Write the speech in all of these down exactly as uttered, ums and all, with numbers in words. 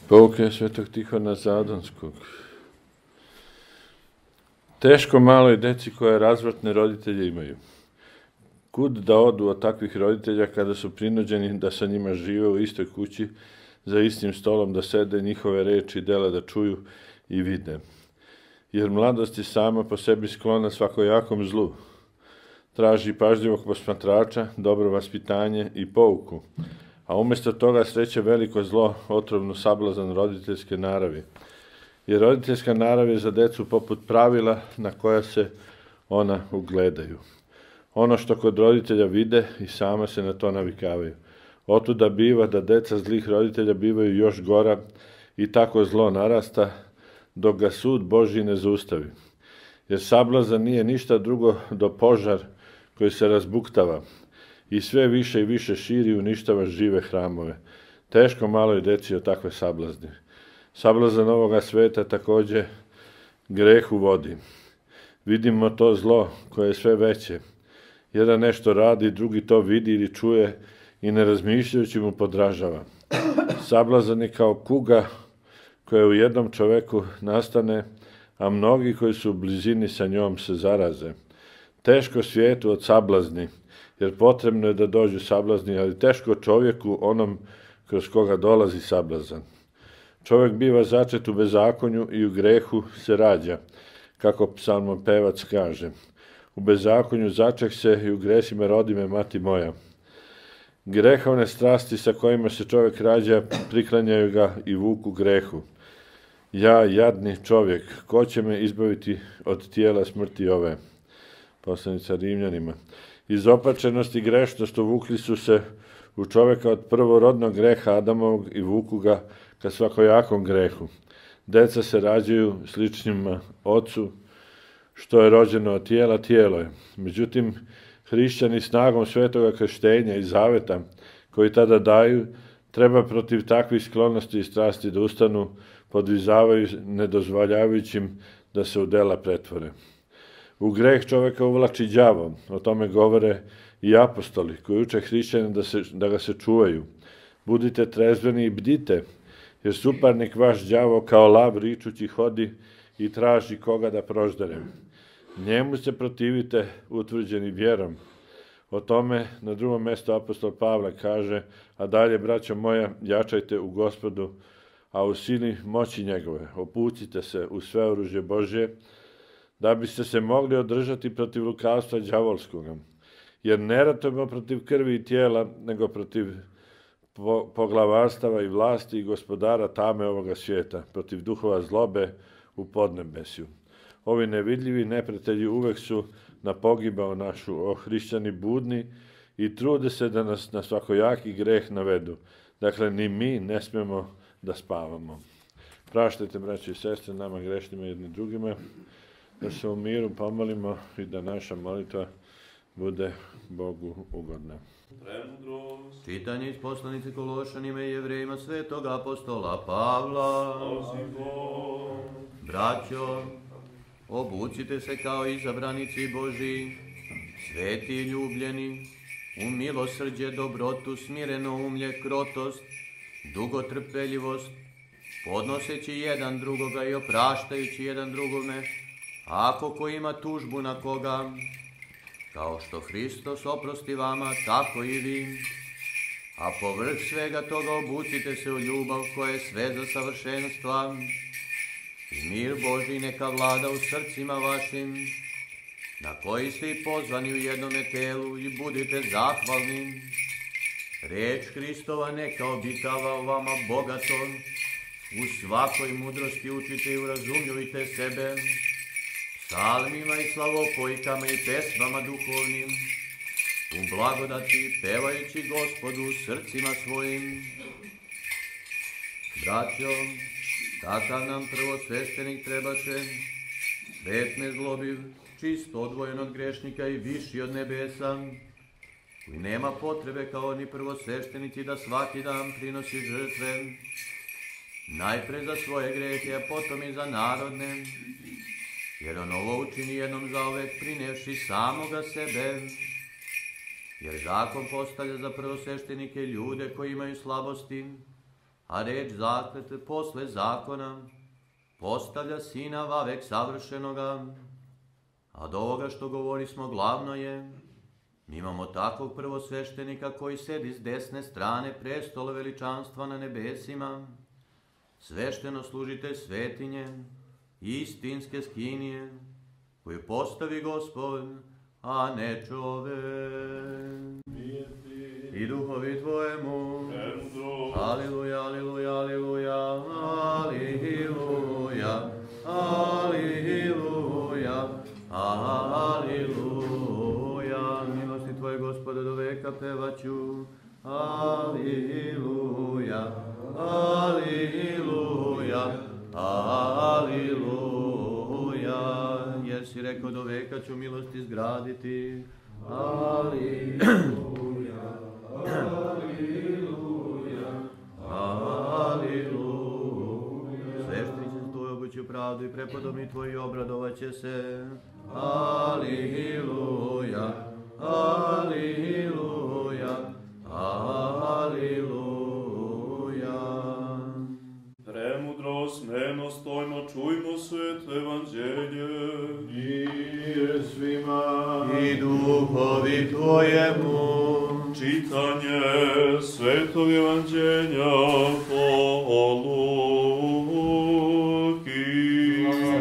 Pouke svetog Tihona Zadonskog. Teško maloj deci koje razvratne roditelje imaju. Kud da odu od takvih roditelja kada su prinuđeni da sa njima žive u istoj kući, za istim stolom da sede, njihove reči i dela da čuju i vide. Jer mladost je sama po sebi sklona svakojakom zlu. Traži pažljivog posmatrača, dobro vaspitanje i pouku, a umjesto toga sreće veliko zlo, otrovnu sablazan roditeljske naravi. Jer roditeljska narav je za decu poput pravila na koja se ona ugledaju. Ono što kod roditelja vide i sama se na to navikavaju. Otuda biva da deca zlih roditelja bivaju još gora i tako zlo narasta, dok ga sud Božji ne zaustavi. Jer sablazan nije ništa drugo do požar koji se razbuktava i sve više i više širi i uništava žive hramove. Teško maloj deci od takve sablazni. Sablazan ovoga sveta također grehu vodi. Vidimo to zlo koje je sve veće. Jedan nešto radi, drugi to vidi ili čuje i ne razmišljajući mu podražava. Sablazan je kao kuga koja u jednom čoveku nastane, a mnogi koji su u blizini sa njom se zaraze. Teško svijetu od sablazni, jer potrebno je da dođu sablazni, ali teško čovjeku onom kroz koga dolazi sablazan. Čovjek biva začet u bezakonju i u grehu se rađa, kako psalmopevac kaže. U bezakonju začeh se i u gresima rodi me mati moja. Grehovne strasti sa kojima se čovjek rađa priklanjaju ga i vuku grehu. Ja, jadni čovjek, ko će me izbaviti od tijela smrti ove? Poslanica Rimljanima. Iz opačenosti i grešnost uvukli su se u čovjeka od prvorodnog greha Adamovog i vuku ga ka svakojakom grehu. Deca se rađaju sličnima ocu, što je rođeno od tijela, tijelo je. Međutim, hrišćani snagom svetoga krštenja i zaveta, koji tada daju, treba protiv takvih sklonosti i strasti da ustanu, podvizavaju, nedozvoljavajućim da se u dela pretvore. U greh čovjeka uvlači đavo, o tome govore i apostoli, koji uče hrišćane da, se, da ga se čuvaju. Budite trezveni i bdite, jer suparnik vaš đavo kao lav ričući hodi i traži koga da proždere. Njemu se protivite utvrđeni vjerom. O tome na drugom mjestu apostol Pavle kaže, a dalje, braćo moja, jačajte u Gospodu, a u sili moći njegove. Opucite se u sve oružje Božje, da biste se mogli održati protiv lukavstva đavolskoga. Jer ne ratujemo protiv krvi i tijela, nego protiv po, poglavarstava i vlasti i gospodara tame ovoga svijeta, protiv duhova zlobe u podnebesju. Ovi nevidljivi neprijatelji uvek su na pogibao našu, o hrišćani budni i trude se da nas na svakojaki greh navedu. Dakle, ni mi ne smemo da spavamo. Praštajte, braći i sestre, nama grešnima jedni drugima, da se u miru pomolimo i da naša molitva bude Bogu ugodna. Premudrost. Čitanje iz poslanice Kološanima i Jevrejima svetog apostola Pavla. Braćo, obucite se kao izabranici Božji, sveti i ljubljeni, u milosrđe, dobrotu, smireno umlje, krotost, dugotrpeljivost, podnoseći jedan drugoga i opraštajući jedan drugome, ako ko ima tužbu na koga, kao što Hristos oprosti vama, tako i vi. A povrh svega toga obucite se u ljubav koja je sve za savršenstva. I mir Božji neka vlada u srcima vašim, na koji ste i pozvani u jednome telu, i budite zahvalni. Reč Hristova neka obitava u vama bogato, u svakoj mudrosti učite i urazumljujte sebe, psalmima i slavopojkama i pesmama duhovnim, u blagodati pevajući Gospodu u srcima svojim. Braćo, takav nam prvosveštenik trebaše, svet nezlobiv, čisto odvojen od grešnika i viši od nebesa, koji nema potrebe kao ni prvosveštenici da svaki dan prinosi žrtve, najpre za svoje grehe, a potom i za narodne, jer on ovo učini jednom zauvek prinevši samoga sebe, jer zakon postavlja za prvosveštenike ljude koji imaju slabosti, a reč zaklete posle zakona postavlja sina vavek savršenoga. A od ovoga što govorismo glavno je, mi imamo takvog prvosveštenika koji sedi s desne strane prestola veličanstva na nebesima, svešteno služitelj svetinje, istinske skinije, koju postavi Gospod, a ne čovek. I duhovi tvojemu, aleluja, aleluja, aleluja, aleluja, aleluja, aleluja. Milosti tvoje, Gospode, do veka pevaću, aleluja, aleluja, aleluja. Jer si rekao, do veka ću milosti zgraditi, aleluja. Aleluja, aleluja. Sveštenici za tvoju obuću pravdu i prepodobni tvoji obradovat će se. Aleluja, aleluja, aleluja. Premudro, smeno, stojno, čujmo sveto evanđelje. Mir svima. I duhovi tvojemu. Čitanje svetog evanđelja po Luki.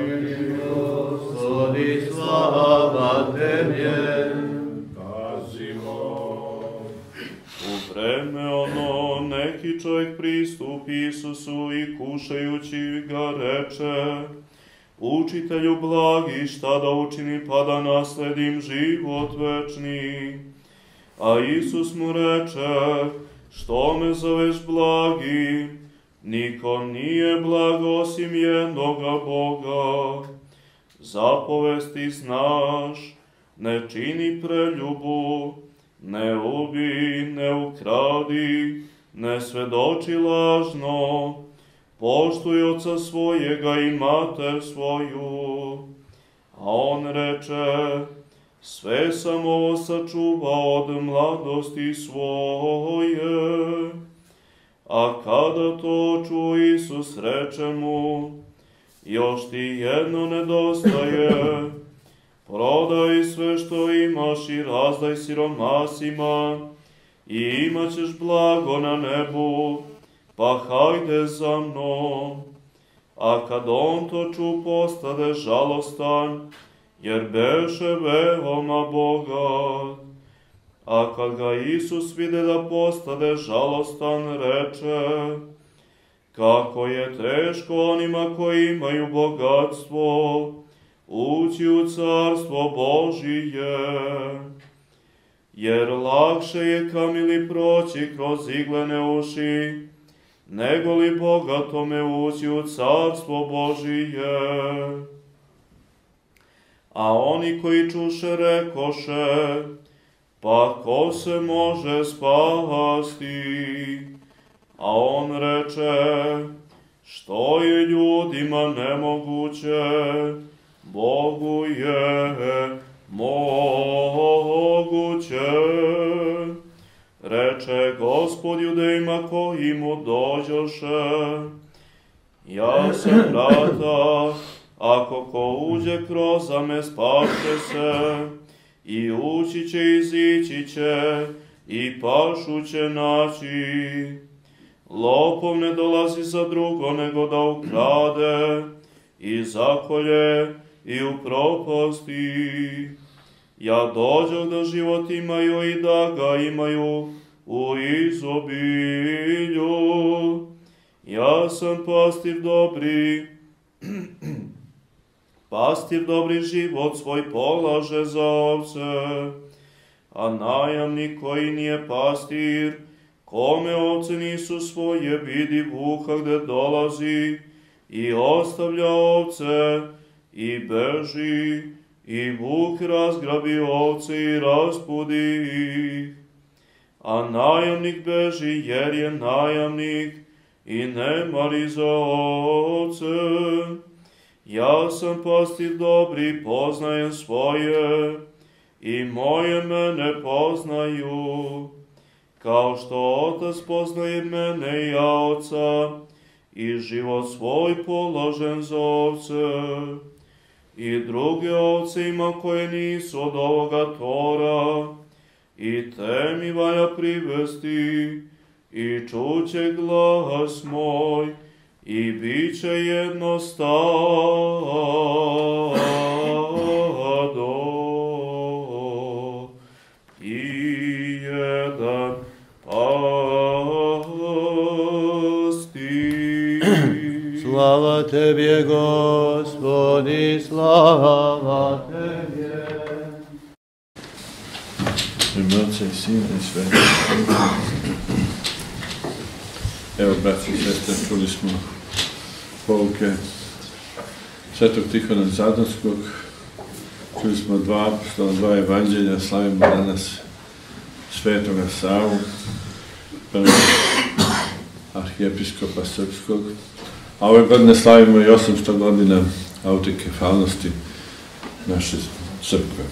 Gospodi, slava Tebe. Pazimo. U vreme ono, neki čovjek pristupi Isusu i kušajući ga reče: Učitelju blagi, šta da učinim pa da nasledim život večni? A Isus mu reče: Što me zoveš blagi? Niko nije blag osim jednoga Boga. Zapovesti znaš: ne čini preljubu, ne ubi, ne ukradi, ne svedoči lažno, poštuj oca svojega i mater svoju. A on reče: Sve sam ovo sačuvao od mladosti svoje. A kada to čuo Isus, reče mu: Još ti jedno nedostaje. Prodaj sve što imaš i razdaj siromasima i imat ćeš blago na nebu, pa hajde za mnom. A kad on to ču, postade žalostan, jer beše veoma bogat. A kad ga Isus vide da postade žalostan, reče: Kako je teško onima koji imaju bogatstvo ući u carstvo Božije. Jer lakše je kamili proći kroz iglene uši, nego li bogatome ući u carstvo Božije. A oni koji čuše rekoše: Pa ko se može spasti? A on reče: Što je ljudima nemoguće, Bogu je moguće. Reče Gospod judejima koji mu dođoše: Ja sam vrata, ako ko uđe kroz me spaše se, i ući će, izići će, i pašu će naći. Lopov ne dolazi za drugo, nego da ukrade, i zakolje, i upropasti. Ja dođoh da život imaju i da ga imaju u izobilju. Ja sam pastir dobri, pastir dobri život svoj polaže za ovce, a najamnik koji nije pastir, kome ovce nisu svoje, vidi vuka gde dolazi i ostavlja ovce i beži, i vuk razgrabi ovce i raspudi ih. A najamnik beži jer je najamnik i ne mari za ovce. Ja sam pastir dobri, poznajem svoje, i moje mene poznaju. kao što Otac poznaje mene i ja Oca, i život svoj položen za ovce, i druge ovce ima koje nisu od ovoga tora, i te mi valja privesti, i čuće glas moj, i bit će jedno stado, i jedan pastir. Slava Tebje, Gospodi, slava Tebje. Ime Otca i Sina i Svetog Duha. Evo, braći i sestre, čuli smo pouke Svetog Tihona Zadarskog, čuli smo dva apostola, dva evanđelja, slavimo danas Svetoga Savu, prvog arhijepiskopa srpskog, a ove godine slavimo i osamsto godina autikefalnosti naše crkve.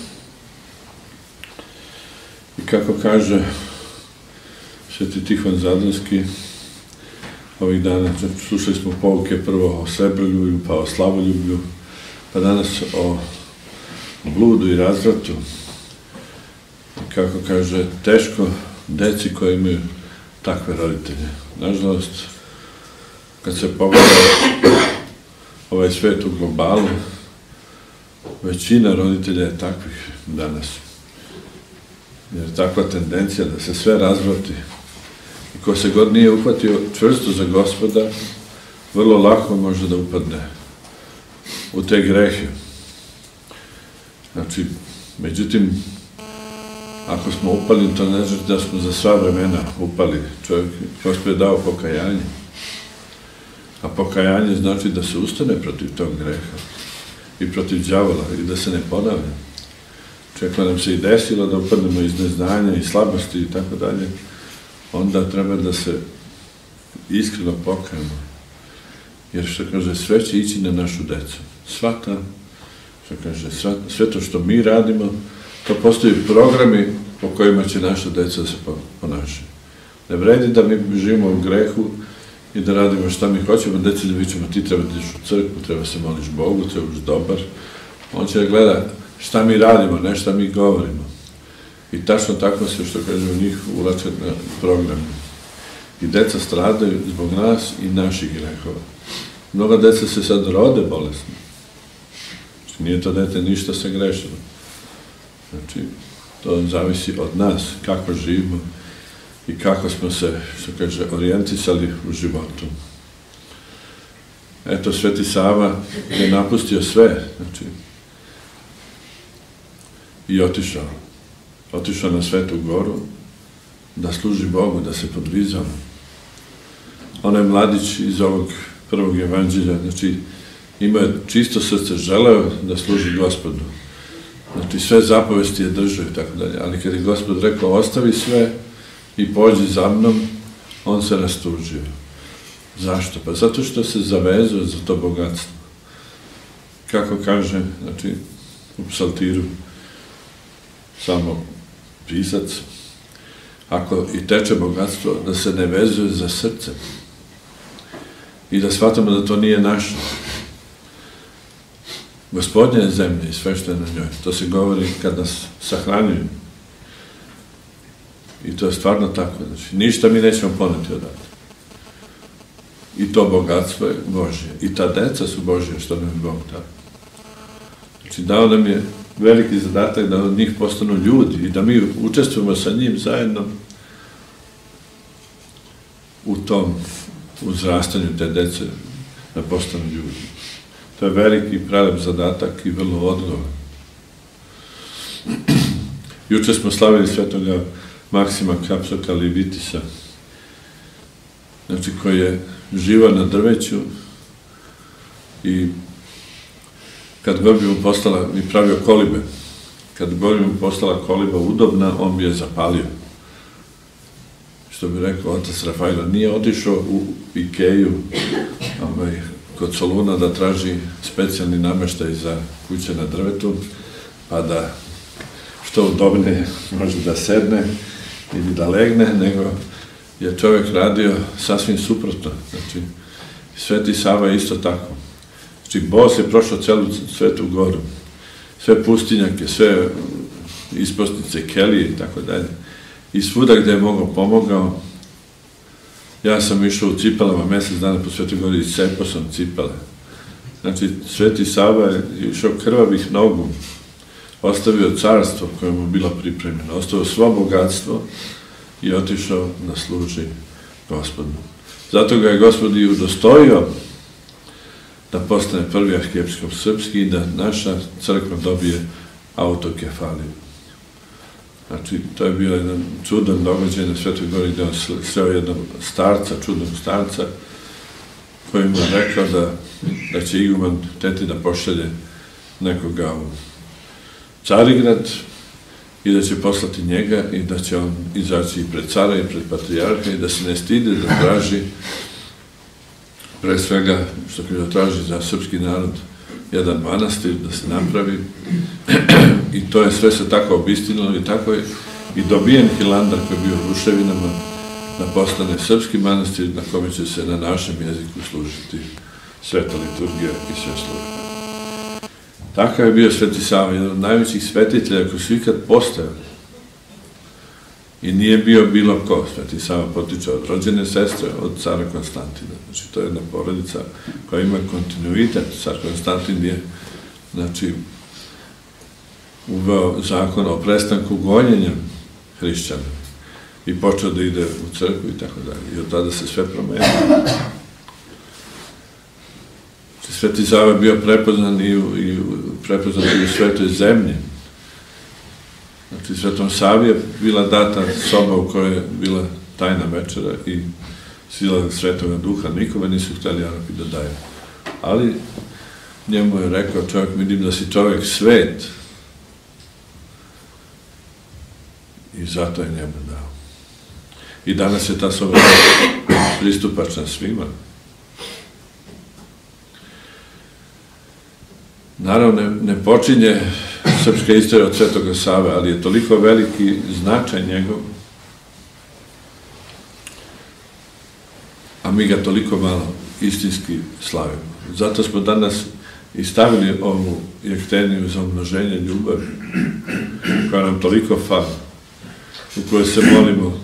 I kako kaže Sveti Tihon Zadarski, ovih dana slušali smo pouke prvo o srebroljublju, pa o slavoljublju, pa danas o bludu i razvratu. I kako kaže, teško deci koji imaju takve roditelje. Nažalost, kad se pogleda ovaj svet u globalu, većina roditelja je takvih danas. Jer takva tendencija da se sve razvrati. I ko se god nije uhvatio čvrsto za Gospoda, vrlo lako može da upadne u te grehe. Znači, međutim, ako smo upali, to ne znači da smo za sva vremena upali. Čovjek, Gospod je dao pokajanje. A pokajanje znači da se ustane protiv tog greha i protiv đavola i da se ne ponavlja. Čekla nam se i desilo da upadnemo iz neznanja i slabosti i tako dalje, onda treba da se iskreno pokajemo. Jer što kaže, sve će ići na našu decu. Sva ta, što kaže, sve to što mi radimo, to postoji programi po kojima će naša deca da se ponašaju. Ne vredi da mi živimo u grehu i da radimo šta mi hoćemo, deci da vićemo, ti treba da ideš u crkvu, treba se moliš Bogu, treba biti dobar. On će da gleda šta mi radimo, ne šta mi govorimo. I tačno tako se, što kaže, u njih ulače na program. I deca stradaju zbog nas i naših grehova. Mnoga deca se sad rode bolesno. Znači, nije to dete ništa sagrešeno. Znači, to zavisi od nas, kako živimo i kako smo se, što kaže, orijentisali u životu. Eto, Sveti Sava je napustio sve, znači, i otišao. Otišao na Svetu Goru da služi Bogu, da se podvizao. Onaj mladić iz ovog prvog evanđelja, znači, imao je čisto srce, želeo da služi Gospodu. Znači, sve zapovesti je držao i tako dalje. Ali kad je Gospod rekao, ostavi sve i pođi za mnom, on se rastužio. Zašto? Pa zato što se zavezao za to bogatstvo. Kako kaže, znači, u psaltiru, samo pisac, ako i teče bogatstvo, da se ne vezuje za srce i da shvatamo da to nije naše. Gospodnja je zemlja i sve što je na njoj. To se govori kad nas sahranjuju. I to je stvarno tako. Znači, ništa mi nećemo poneti odavde. I to bogatstvo je Božje. I ta deca su Božje, što nam je Bog dao. Znači, dao nam je veliki zadatak da od njih postanu ljudi i da mi učestvujemo sa njim zajedno u tom uzrastanju te dece da postanu ljudi. To je veliki i prelep zadatak i vrlo odgovoran. Juče smo slavili svetoga Maksima Kapsoka Livitisa, znači koji je živao na drveću i kad god bi mu postala, mi pravio kolibe, kad god bi mu postala koliba udobna, on bi je zapalio. Što bi rekao otac Rafailo, nije otišao u Ikeju, ovaj, kod Soluna da traži specijalni nameštaj za kuće na drvetu, pa da što udobnije može da sedne ili da legne, nego je čovjek radio sasvim suprotno. Znači, Sveti Sava je isto tako. Znači, Bos je prošao celu Svetu Goru, sve pustinjake, sve ispostnice, kelije i tako dalje. I svuda gde je mogao pomogao. Ja sam išao u cipelama mesec dana po Svetoj Gori i cepao sam cipele. Znači, Sveti Sava je išao krvavih nogu, ostavio carstvo koje mu bilo pripremljeno, ostavio svo bogatstvo i otišao da služi Gospodu. Zato ga je Gospod i udostojio da postane prvi arhijepiskop srpski i da naša crkva dobije autokefaliju. Znači, to je bio jedan čudan događaj na Svetoj Gori gde on sreo jednog starca, čudnog starca, koji mu je rekao da, da će iguman teti da pošalje nekoga u Carigrad i da će poslati njega i da će on izaći i pred cara i pred patrijarha i da se ne stide da traži, pre svega, što kaže da traži za srpski narod jedan manastir da se napravi i to je sve se tako obistinilo i tako je i dobijen Hilandar koji je bio u ruševinama da postane srpski manastir na kome će se na našem jeziku služiti sveta liturgija i sve službe. Takav je bio Sveti Sava, jedan od najvećih svetitelja koji su ikad postojali. I nije bio bilo ko. Sveti Sava potiče od rođene sestre, od cara Konstantina. Znači, to je jedna porodica koja ima kontinuitet. Car Konstantin je, znači, uveo zakon o prestanku gonjenja hrišćana i počeo da ide u crkvu i tako dalje. I od tada se sve promenilo. Sveti Sava je bio prepoznan i u, i u, prepoznan i u svetoj zemlji. Znači, Svetom Savi je bila data soba u kojoj je bila tajna večera i sila Svetoga Duha. Nikome nisu hteli Arapi da daju. Ali njemu je rekao čovjek, vidim da si čovjek svet. I zato je njemu dao. I danas je ta soba pristupačna svima. Naravno, ne, ne počinje srpska istorija od Svetoga Save, ali je toliko veliki značaj njegov, a mi ga toliko malo istinski slavimo. Zato smo danas i stavili ovu jekteniju za umnoženje ljubavi, koja nam toliko fali, u kojoj se molimo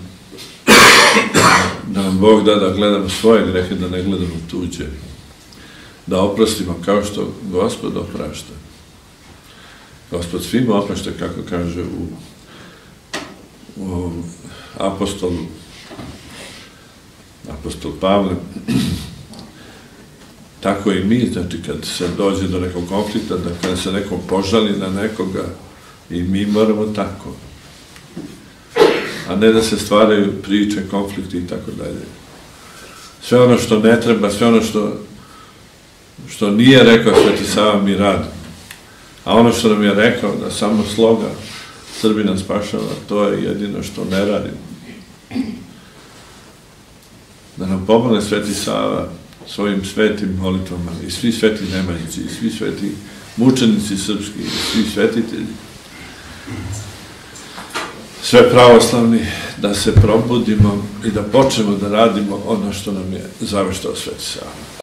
da nam Bog da da gledamo svoje grehe, da ne gledamo tuđe, da oprostimo kao što Gospod oprašta. Gospod svima oprašta, kako kaže u, u apostolu, apostol Pavle. Tako i mi, znači kad se dođe do nekog konflikta, da kada se neko požali na nekoga, i mi moramo tako. A ne da se stvaraju priče, konflikti i tako dalje. Sve ono što ne treba, sve ono što što nije rekao Sveti Sava, mi radimo. A ono što nam je rekao, da samo sloga Srbina spašava, to je jedino što ne radimo. Da nam pomogne Sveti Sava svojim svetim molitvama i svi sveti nemanjici, i svi sveti mučenici srpski, i svi svetitelji, sve pravoslavni, da se probudimo i da počnemo da radimo ono što nam je zaveštao Sveti Sava.